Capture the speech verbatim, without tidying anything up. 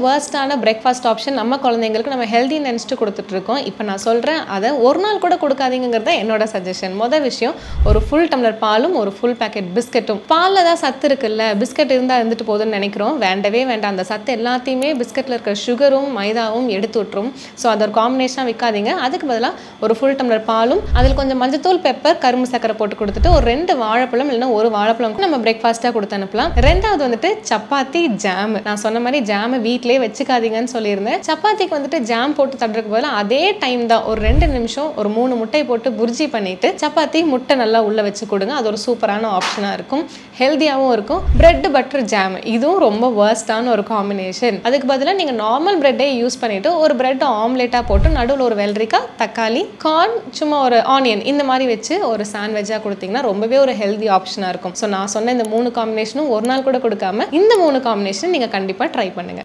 வர்ஸ்டான breakfast option நம்ம குழந்தைங்களுக்கு நம்ம ஹெல்தி நினச்சிட்டு கொடுத்துட்ருக்கோம். இப்போ நான் சொல்கிறேன், அதை ஒரு நாள் கூட கொடுக்காதீங்கிறத என்னோட சஜஷன். மொதல் விஷயம், ஒரு ஃபுல் டம்ளர் பாலும் ஒரு ஃபுல் பேக்கெட் பிஸ்கெட்டும். பாலில் தான் சத்து இருக்குல்ல, பிஸ்கெட் இருந்தால் இருந்துட்டு போதுன்னு நினைக்கிறோம். வேண்டவே வேண்டாம். அந்த சத்து எல்லாத்தையுமே பிஸ்கெட்டில் இருக்கிற சுகரும் மைதாவும் எடுத்து விட்டுரும். ஸோ அதை ஒரு காம்பினேஷனாக விற்காதீங்க. அதுக்கு பதிலாக ஒரு ஃபுல் டம்ளர் பாலும் அதில் கொஞ்சம் மஞ்சத்தூள், பெப்பர், கரும்பு சக்கரை போட்டு கொடுத்துட்டு ஒரு ரெண்டு வாழைப்பழம் இல்லைன்னா ஒரு வாழைப்பழம் நம்ம பிரேக்ஃபாஸ்ட்டாக கொடுத்து அனுப்பலாம். ரெண்டாவது வந்துட்டு சப்பாத்தி ஜாம். நான் சொன்ன மாதிரி ஜாமை வீட்டிலே வச்சுக்காதீங்கன்னு சொல்லியிருந்தேன். சப்பாத்திக்கு வந்துட்டு ஜாம் போட்டு தட்டுறதுக்கு பதிலாக அதே டைம் தான் ஒரு ரெண்டு நிமிஷம் ஒரு மூணு முட்டை போட்டு புர்ஜி பண்ணிட்டு சப்பாத்தி முட்டை நல்லா உள்ள வச்சு கொடுங்க. அது ஒரு சூப்பரான ஆப்ஷனாக இருக்கும், ஹெல்த்தியாகவும் இருக்கும். பிரெட் பட்டர் ஜாம் இதுவும் ரொம்ப வர்ஸ்டான ஒரு காம்பினேஷன். அதுக்கு பதிலாக நீங்கள் நார்மல் பிரெட்டே யூஸ் பண்ணிட்டு ஒரு பிரெட் ஆம்லேட்டாக போட்டு நடுவில் ஒரு வெள்ளரிக்காய், தக்காளி, கார்ன், சும்மா ஒரு ஆனியன் இந்த மாதிரி வச்சு ஒரு சாண்ட்விச்சாக கொடுத்தீங்கன்னா ரொம்பவே ஒரு ஹெல்தி ஆப்ஷனாக இருக்கும். ஸோ நான் சொன்ன இந்த மூணு காம்பினேஷனும் ஒரு நாள் கூட கொடுக்காம இந்த மூணு காம்பினேஷன் நீங்கள் கண்டிப்பாக ட்ரை பண்ணுங்க.